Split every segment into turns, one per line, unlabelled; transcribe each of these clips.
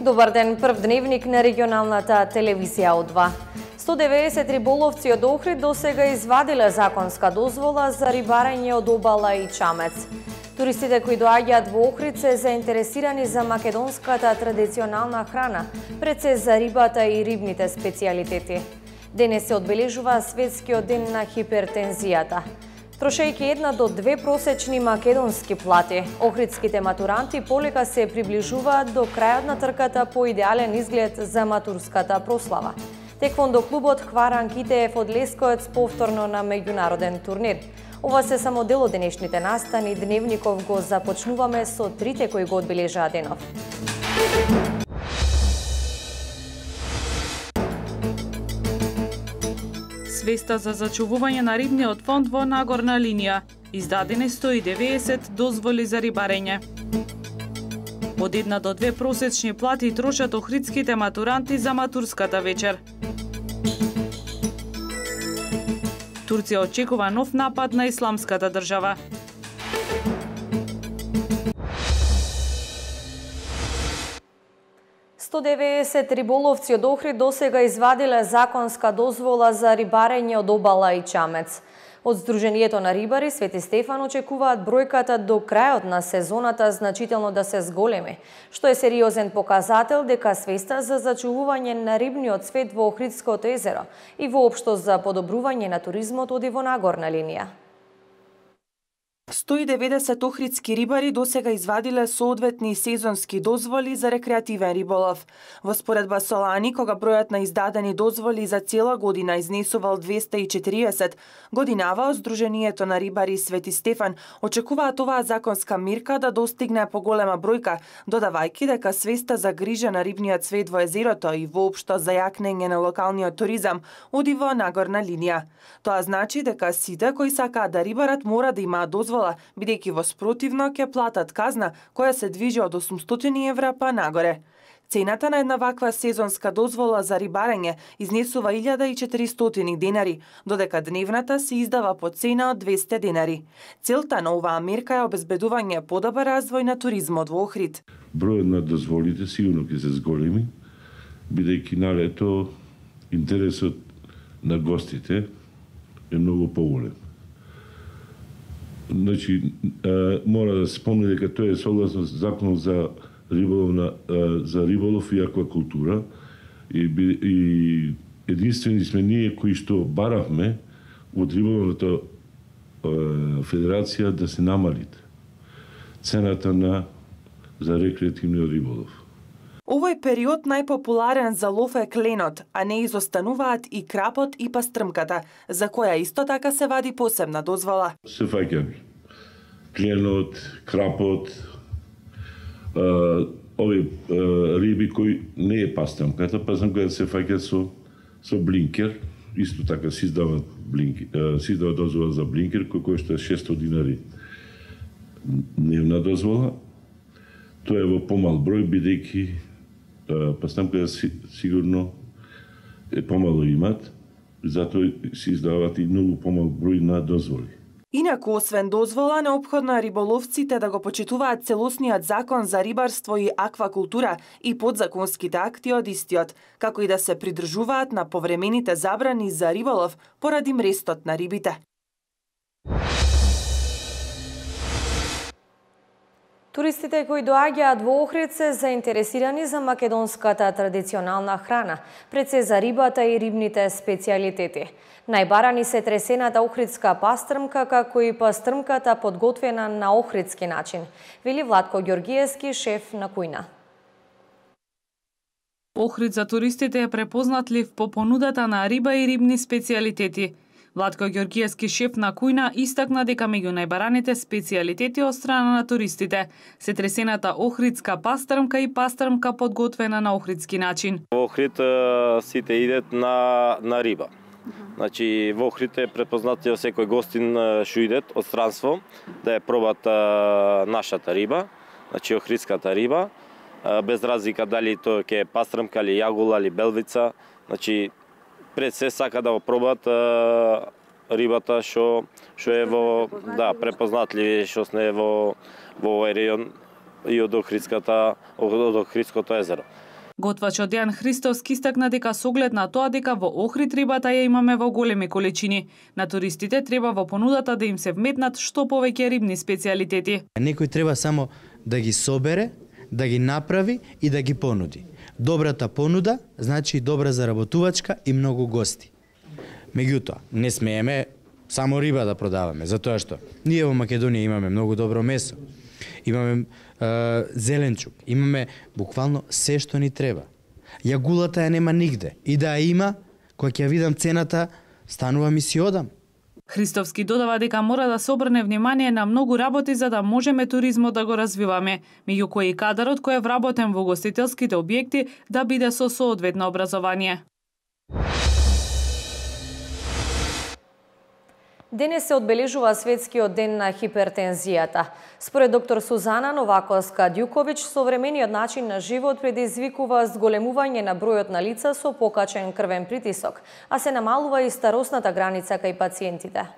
Добар ден, прв дневник на регионалната телевизија О2. 190 риболовци од Охрид досега извадиле законска дозвола за рибарење од обала и чамец. Туристите кои доаѓаат во Охрид се заинтересирани за македонската традиционална храна, пред се за рибата и рибните специјалитети. Денес се одбележува Светскиот ден на хипертензијата. Трошејќи 1 до 2 просечни македонски плати, охридските матуранти полека се приближуваат до крајот на трката по идеален изглед за матурската прослава. Теквондо клубот Хваран Китеев од Лесковец повторно на меѓународен турнир. Ова се само дел од денешните настани. Дневников го започнуваме со трите кои го одбележаа денов.
Свеста за зачувување на рибниот фонд во Нагорна линија. Издадени 190 дозволи за рибарење. Од 1 до 2 просечни плати трошат охридските матуранти за матурската вечер. Турција очекува нов напад на исламската држава. Риболовци
од Охрид досега извадиле законска дозвола за рибарење од обала и чамец. Од Сдруженијето на рибари Свети Стефан очекуваат бројката до крајот на сезоната значително да се зголеми, што е сериозен показател дека свеста за зачувување на рибниот свет во Охридското езеро и воопшто за подобрување на туризмот оди во Нагорна линија.
190 охридски рибари досега извадиле соодветни сезонски дозволи за рекреативен риболов. Во споредба со лани, кога бројот на издадени дозволи за цела година изнесувал 240, годинава од Сдруженијето на рибари Свети Стефан очекуваат оваа законска мирка да достигне поголема бројка, додавајќи дека свеста за грижа на рибниот свет во езерото и воопшто за јакнење на локалниот туризам оди во Нагорна линија. Тоа значи дека сите кои сакаат да рибарат мора да имаат дозвола, бидејќи во спротивно ќе платат казна која се движи од 800 евра па нагоре. Цената на една ваква сезонска дозвола за рибарење изнесува 1400 денари, додека дневната се издава по цена од 200 денари. Целта на оваа мерка е обезбедување подобар развој на туризмот во Охрид.
Бројот на дозволите сигурно ќе се зголеми, бидејќи на лето интересот на гостите е многу поголем. Значи, мора да се спомне дека тоа е согласно закон за риболов и аквакултура и единствени сме ние кои што баравме од риболовната федерација да се намалит цената за рекреативниот риболов.
Овој период најпопуларен за лов е кленот, а не изостануваат и крапот и пастрмката, за која исто така се вади посебна дозвола.
Се фаќа кленот, крапот, овие риби кои не е пастрмката, пастрмката се фаќа со блинкер, исто така се издава дозвола за блинкер кој што е 600 динари дневна дозвола. Тоа е во помал број, бидејќи пастамката сигурно е помало имат, затоа се издаваат и многу помал број на дозволи.
Инаку, освен дозвола, неопходно е риболовците да го почитуваат целосниот закон за рибарство и аквакултура и подзаконските акти од истиот, како и да се придржуваат на повремените забрани за риболов поради мрестот на рибите.
Туристите кои доаѓаат во Охрид се заинтересирани за македонската традиционална храна, пред се за рибата и рибните специјалитети. Најбарани се тресената охридска пастрмка, како и пастрмката подготвена на охридски начин, вели Владко Ѓоргиевски, шеф на кујна.
Охрид за туристите е препознатлив по понудата на риба и рибни специјалитети. Владко Ѓоргиевски, шеф на кујна, истакна дека меѓу најбараните специјалитети од страна на туристите се тресената охридска пастрмка и пастрмка подготвена на охридски начин.
Во Охрид сите идат на риба. Значи, во Охрид е препознати секој гостин што идет од странство да ја пробат нашата риба, значи охридската риба, без разлика дали тоа ќе е пастрмка или јагула или белвица, значи пред се сака да го пробат рибата што е во препознатливи, што не е во овој регион и од Охридското езеро.
Готвач Дејан Христовски истакна дека со оглед на тоа дека во Охрид рибата ја имаме во големи количини, на туристите треба во понудата да им се вметнат што повеќе рибни специјалитети.
Некој треба само да ги собере, да ги направи и да ги понуди. Добрата понуда значи добра заработувачка и многу гости. Меѓутоа, не смееме само риба да продаваме, затоа што ние во Македонија имаме многу добро месо, имаме зеленчук, имаме буквално се што ни треба. Јагулата ја нема нигде и да ја има, кога ќе ја видам цената, станувам и си одам.
Христовски додава дека мора да се обрне внимание на многу работи за да можеме туризмот да го развиваме, меѓу кои и кадарот кој е вработен во гостителските објекти да биде со соодветно образование.
Денес се одбележува Светскиот ден на хипертензијата. Според доктор Сузана Новаковска-Дјуковиќ, современиот начин на живот предизвикува зголемување на бројот на лица со покачен крвен притисок, а се намалува и старосната граница кај пациентите.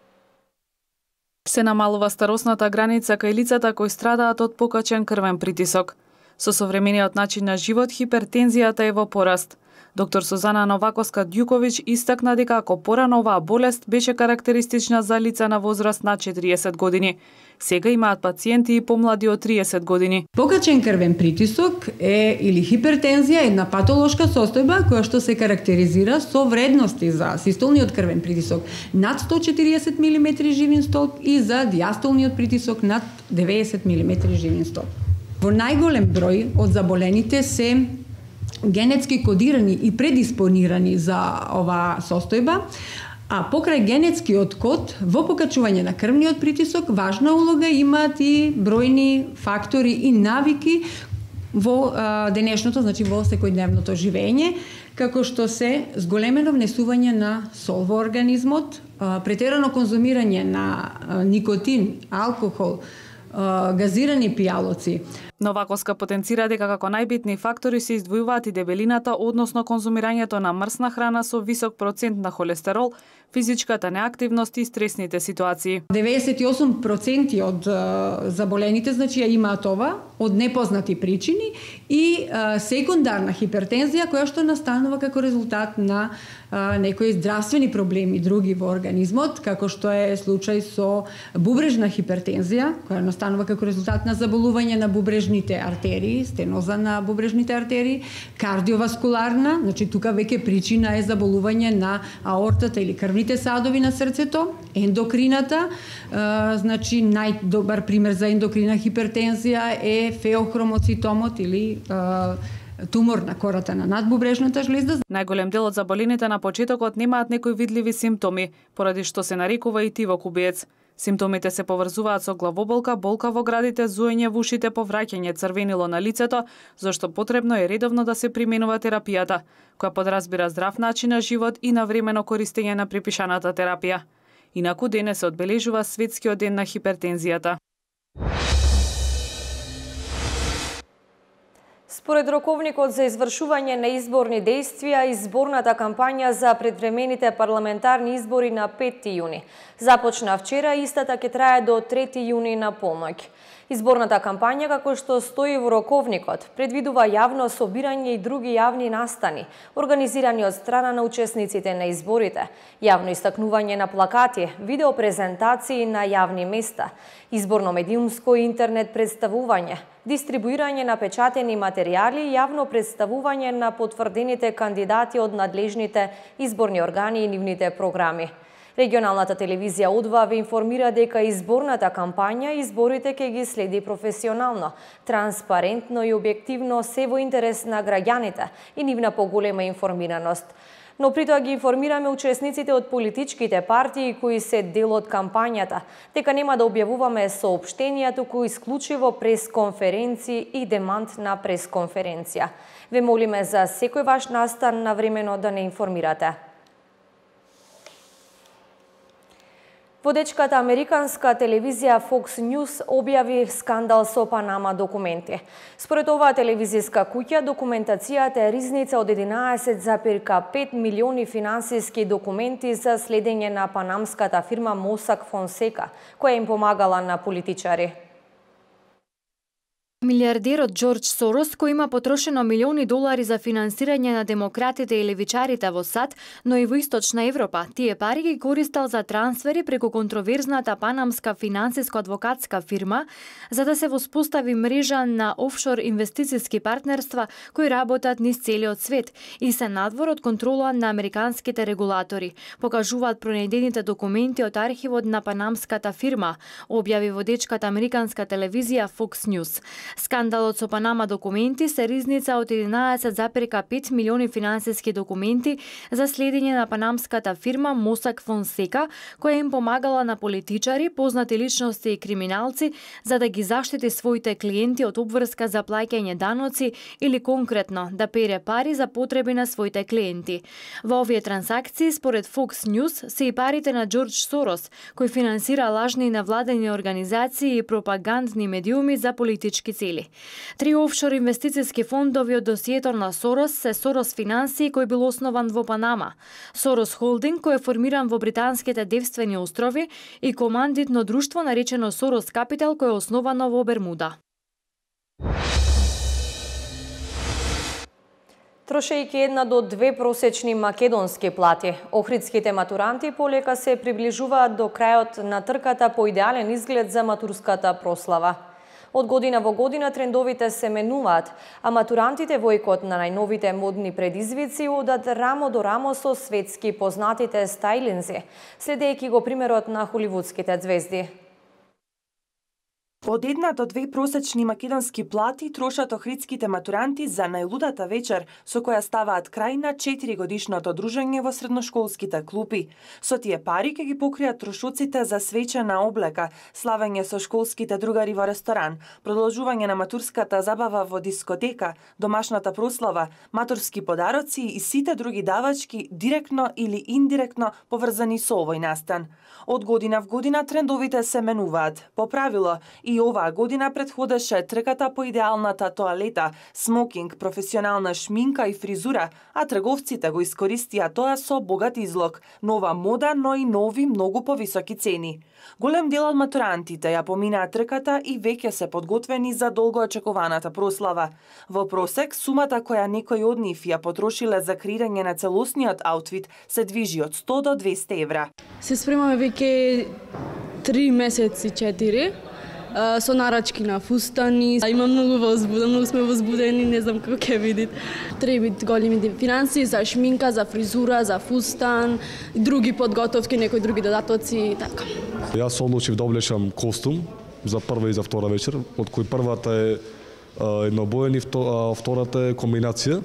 Се намалува старосната граница кај лицата кои страдаат од покачен крвен притисок. Со современиот начин на живот, хипертензијата е во пораст. Доктор Сузана Новаковска-Дјуковиќ истакна дека ако порано оваа болест беше карактеристична за лица на возраст над 40 години, сега имаат пациенти и помлади од 30 години.
Покачен крвен притисок или хипертензија е една патолошка состојба која што се карактеризира со вредности за систолниот крвен притисок над 140 мм живин столб и за диастолниот притисок над 90 мм живин столб. Во најголем број од заболените се генетски кодирани и предиспонирани за оваа состојба, а покрај генетскиот код во покачување на крвниот притисок важна улога имаат и бројни фактори и навики во денешното, значи во секојдневното живење, како што се зголемено внесување на сол во организмот, претерано конзумирање на никотин, алкохол, газирани пијалоци.
Новаковска потенцира дека како најбитни фактори се издвојуваат и дебелината, односно конзумирањето на мрсна храна со висок процент на холестерол, физичката неактивност и стресните ситуации.
98% од заболените значи ја имаат ова од непознати причини и секундарна хипертензија која што настанува како резултат на некои здравствени проблеми други во организмот, како што е случај со бубрежна хипертензија, која настанува како резултат на заболување на бубрежните артерии, стеноза на бубрежните артерии, кардиоваскуларна, значи тука веќе причина е заболување на аортата или крвните садови на срцето, ендокрината, значи најдобар пример за ендокрина хипертензија е феохромоцитомот или тумор на кората на надбубрежната жлезда.
Најголем дел од заболените на почетокот немаат некои видливи симптоми, поради што се нарекува и тивок убиец. Симптомите се поврзуваат со главоболка, болка во градите, зуење во ушите, повраќање црвенило на лицето, зашто потребно е редовно да се применува терапијата, која подразбира здрав начин на живот и навремено користење на припишаната терапија. Инаку денес се одбележува Светскиот ден на хипертензијата.
Според роковникот за извршување на изборни дејствија, изборната кампања за предвремените парламентарни избори на 5 јуни започна вчера и истата ќе трае до 3 јуни на полноќ. Изборната кампања, како што стои во роковникот, предвидува јавно собирање и други јавни настани, организирани од страна на учесниците на изборите, јавно истакнување на плакати, видеопрезентации на јавни места, изборно-медиумско и интернет представување, дистрибуирање на печатени материјали и јавно представување на потврдените кандидати од надлежните изборни органи и нивните програми. Регионалната телевизија О2 ве информира дека изборната кампања и изборите ќе ги следи професионално, транспарентно и објективно, се во интерес на граѓаните и нивна поголема информираност. Но при тоа ги информираме учесниците од политичките партии кои се дел од кампањата, дека нема да објавуваме соопштенија, туку исклучиво пресконференции и демант на пресконференција. Ве молиме за секој ваш настан навремено да не информирате. Водечката американска телевизија Fox News објави скандал со Панама документи. Според оваа телевизиска куќа, документацијата е ризница од 11,5 милиони финансиски документи за следење на панамската фирма Mossack Fonseca, која им помагала на политичари.
Милиардерот Џорџ Сорос, кој има потрошено милиони долари за финансирање на демократите и левичарите во САД, но и во Источна Европа, тие пари ги користел за трансфери преку контроверзната панамска финансиско-адвокатска фирма, за да се воспостави мрежа на офшор инвестициски партнерства кои работат низ целиот свет и се надвор од контрола на американските регулатори, покажуваат пронајдените документи од архивот на панамската фирма, објави водечката американска телевизија Fox News. Скандалот со Панама документи се ризница од 11,5 милиони финансиски документи за следење на панамската фирма Mossack Fonseca, која им помагала на политичари, познати личности и криминалци за да ги заштити своите клиенти од обврска за плаќање даноци или конкретно да пере пари за потреби на своите клиенти. Во овие трансакции, според Fox News, се и парите на Џорџ Сорос, кој финансира лажни невладени организации и пропагандни медиуми за политички цели. 3 офшор инвестициски фондови од досието на Сорос се Сорос Финансии, кој бил основан во Панама, Сорос Холдинг, кој е формиран во британските Девствени острови, и командитно друштво наречено Сорос Капитал, кој е основано во Бермуда.
Трошејќи 1 до 2 просечни македонски плати, охридските матуранти полека се приближуваат до крајот на трката по идеален изглед за матурската прослава. Од година во година трендовите се менуваат, а матурантите во екот на најновите модни предизвици одат рамо до рамо со светски познатите стајлинзи, следејќи го примерот на холивудските звезди.
Од 1 до 2 просечни македонски плати трошат охридските матуранти за најлудата вечер со која ставаат крај на 4-годишното дружење во средношколските клупи. Со тие пари ќе ги покријат трошоците за свечена облека, славење со школските другари во ресторан, продолжување на матурската забава во дискотека, домашната прослава, матурски подароци и сите други давачки директно или индиректно поврзани со овој настан. Од година в година трендовите се менуваат. По правило, и оваа година предходеше трката по идеалната тоалета, смокинг, професионална шминка и фризура, а трговците го искористија тоа со богат излог, нова мода, но и нови многу повисоки цени. Голем дел од матурантите ја поминаа трката и веќе се подготвени за долго очекуваната прослава. Во просек, сумата која некој од нив ја потрошиле за креирање на целосниот аутфит се движи од 100 до 200 евра.
Се спремаме веќе 3 месеци, 4, со нарачки на фустани. Има многу возбуден, многу сме возбудени, не знам како ќе видите. Треба големи финанси за шминка, за фризура, за фустан, други подготовки, некои други додатоци и така.
Јас се одлучив да облечам костум за прва и за втора вечер, од кој првата е еднобоен и втората е комбинација.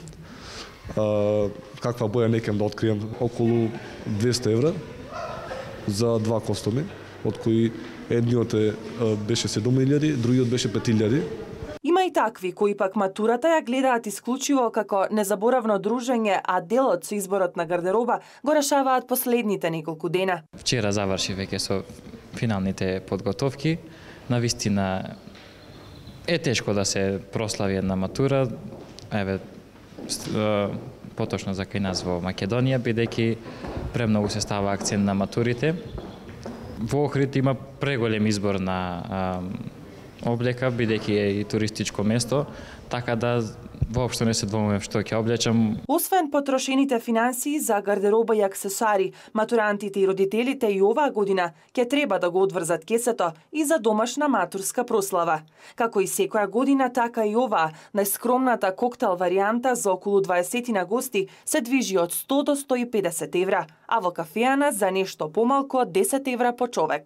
Каква боја не кем да открием, околу 200 евра за 2 костуми, од кои едниот беше 7.000, другиот беше 5.000.
Има и такви кои пак матурата ја гледаат исклучиво како незаборавно дружење, а делот со изборот на гардероба го решаваат последните неколку дена.
Вчера заврши веќе со финалните подготовки. Навистина е тешко да се прослави една матура. Еве поточно за кај нас во Македонија, бидејќи премногу се става акцент на матурите. Во Охрид има преголем избор на облека, бидејќи е и туристичко место, така да воопшто не се двомувам што ќе облечам.
Освен потрошените финансии за гардероба и аксесуари, матурантите и родителите и оваа година ќе треба да го одврзат кесето и за домашна матурска прослава. Како и секоја година, така и оваа, најскромната коктел варијанта за околу 20 на гости се движи од 100 до 150 евра, а во кафеана за нешто помалку од 10 евра по човек.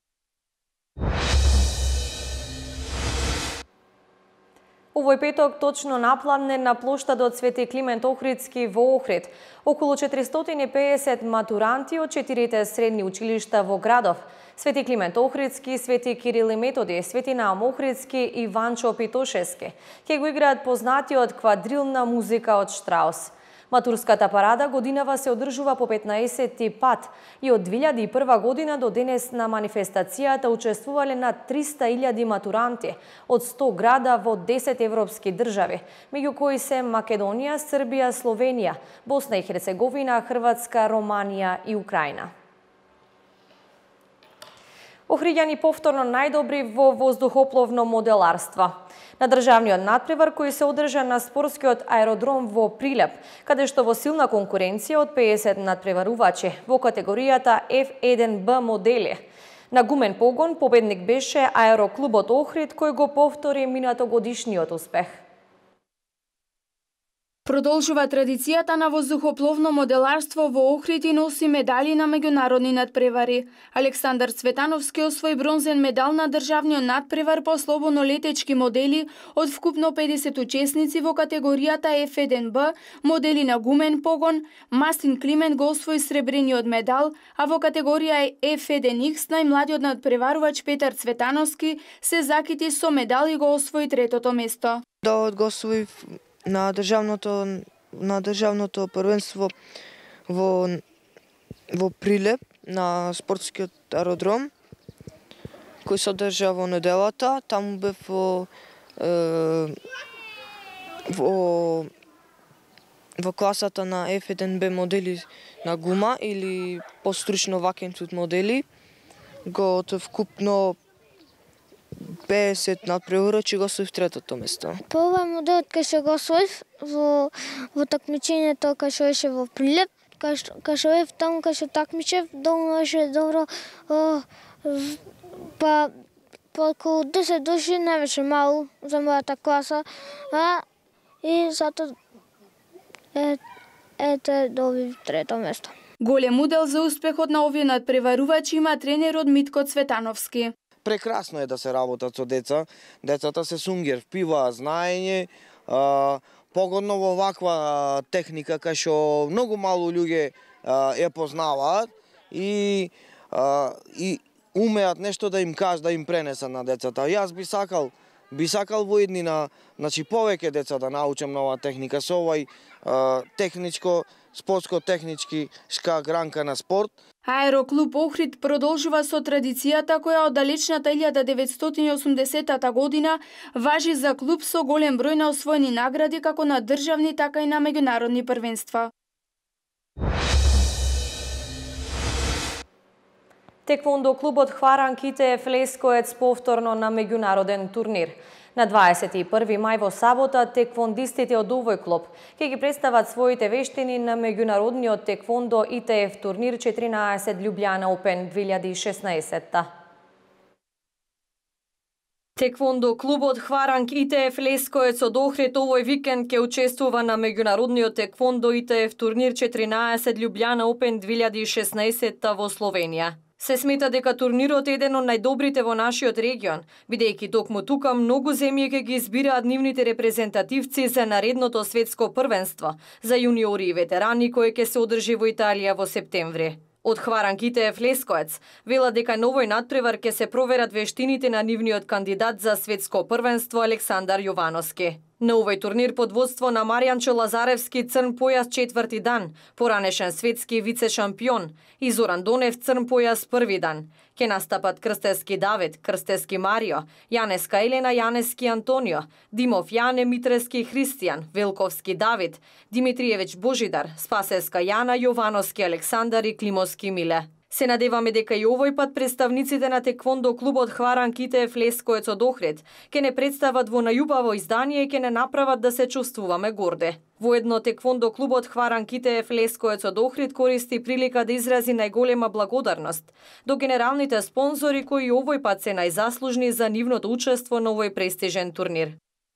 Овој петок точно напладне на плоштадот Свети Климент Охридски во Охрид. Околу 450 матуранти од 4 средни училишта во градов Свети Климент Охридски, Свети Кирил и Методи, Свети Наум Охридски и Ванчо Питошевски ќе го играат познатиот квадрилна музика од Штраус. Матурската парада годинава се одржува по 15-ти пат и од 2001 година до денес на манифестацијата учествувале над 300.000 матуранти од 100 града во 10 европски држави, меѓу кои се Македонија, Србија, Словенија, Босна и Херцеговина, Хрватска, Романија и Украина. Охриѓани повторно најдобри во воздухопловно моделарство. На државниот надпревар кој се одржа на спортскиот аеродром во Прилеп, каде што во силна конкуренција од 50 надпреварувачи во категоријата F1B модели. На гумен погон победник беше аероклубот Охрид кој го повтори минатогодишниот успех.
Продолжува традицијата на воздухопловно моделарство во Охрид и носи медали на меѓународни надпревари. Александар Цветановски освои бронзен медал на државниот надпревар по слободно летечки модели од вкупно 50 учесници во категоријата F1B, модели на гумен погон. Мастин Климент го освои сребрениот медал, а во категорија F1X најмладиот надпреварувач Петар Цветановски се закити со медал и го освои третото место.
Да го освоив на државното првенство во Прилеп на спортскиот аеродром кој се одржа во неделата. Таму бев во класата на F1B модели на гума или постручно вакенцут модели. Го вкупно 50 надпреварувачи го освоив третото место.
По овој модел кај што го освоив во такмичењето кај што беше во Прилеп, кај што бев таму кај што такмичев, доволно беше добро, па околу 10 души не беше мало за мојата класа, и затоа добив трето место.
Голем удел за успехот на овие надпреварувачи има тренерот Митко Цветановски.
Прекрасно е да се работат со деца. Децата се сунгер, впиваат знаење, погодно во ваква техника кај што многу мало луѓе ја познаваат и умеат нешто да им кажат, да им пренесат на децата. Јас би сакал во иднина, значи повеќе деца да научам нова техника со овај спортско-технички гранка на спорт.
Аероклуб Охрид продолжува со традицијата која од далечната 1980 година важи за клуб со голем број на освоени награди како на државни, така и на меѓународни првенства.
Теквондо клубот Хваранг ИТФ Лескоец повторно на меѓународен турнир. На 21 мај во сабота теквондистите од овој клуб ќе ги представат своите вештини на меѓународниот теквондо ИТФ турнир 14 Ljubljana Open 2016. Теквондо клубот Хваранг ИТФ Лескоец од Охрид овој викенд ќе учествува на меѓународниот теквондо ИТФ турнир 14 Ljubljana Open 2016 во Словенија. Се смета дека турнирот е еден од најдобрите во нашиот регион, бидејќи токму тука многу земји ќе ги избираат нивните репрезентативци за наредното светско првенство за јуниори и ветерани кој ќе се одржи во Италија во септември. Од Хваранг ИТФ Лескоец велат дека на овој надпревар ќе се проверат вештините на нивниот кандидат за светско првенство Александар Јовановски. На овој турнир под водство на Маријанчо Лазаревски црн појас 4ти дан, поранешен светски вице-шампион, и Зоран Донев црн појас 1 дан. Ке настапат Крстевски Давид, Крстевски Марио, Јанеска Елена, Јанески Антонио, Димов Јане, Митрески Христијан, Велковски Давид, Димитриевич Божидар, Спасевска Јана, Јовановски Александар и Климовски Миле. Се надеваме дека и овој пат представниците на теквондо клубот Хваранг ИТФ Лескоец од Охрид ќе не представат во најубаво издание и ќе не направат да се чувствуваме горде. Воедно теквондо клубот Хваранг ИТФ Лескоец од Охрид користи прилика да изрази најголема благодарност до генералните спонзори кои овој пат се најзаслужни за нивното учество на овој престижен турнир.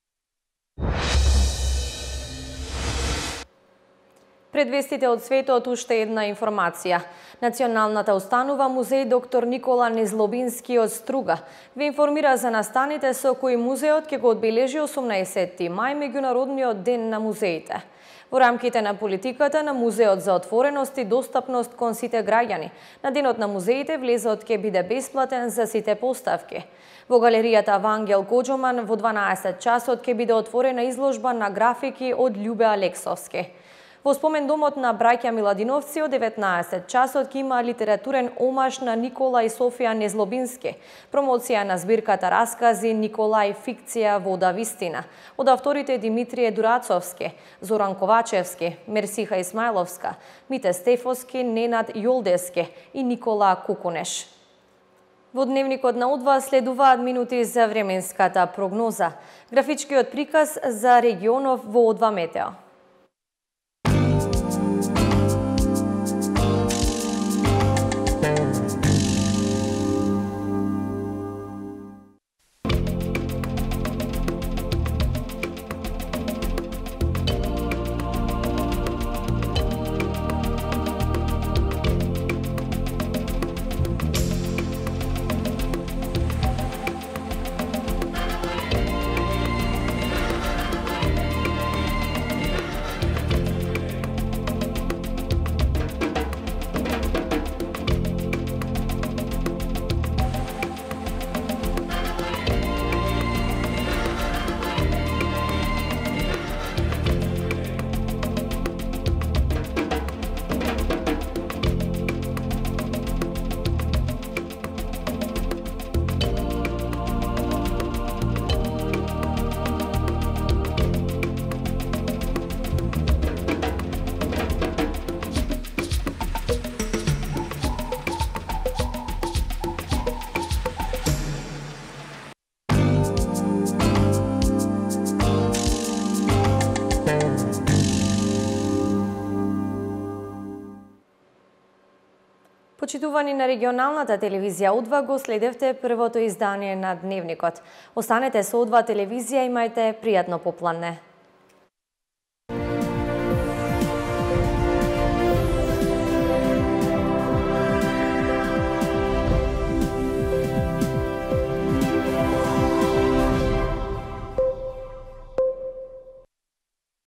Пред вестите од светот уште една информација. Националната установа Музеј доктор Никола Незлобински од Струга ве информира за настаните со кои музеот ќе го одбележи 18 мај меѓународниот ден на музеите. Во рамките на политиката на Музеот за отвореност и достапност кон сите граѓани, на денот на музеите влезот ќе биде бесплатен за сите поставки. Во галеријата Вангел Коџоман во 12 часот ќе биде отворена изложба на графики од Љубе Алексовски. Во спомендомот на браќа Миладиновци од 19 часот ќе има литературен омаш на Никола и Софија Незлобински, промоција на збирката раскази Николај фикција вода вистина од авторите Димитрije Дурацовски, Зоран Ковачевски, Мерсиха Исмајловска, Мите Стефоски, Ненад Јолдески и Никола Кукунеш. Во дневникот на Удва следуваат минути за временската прогноза. Графичкиот приказ за регионов во Удва Метео. Почитувани на регионалната телевизија Удва, го следевте првото издание на Дневникот. Останете со Удва телевизија, имајте пријатно попладне.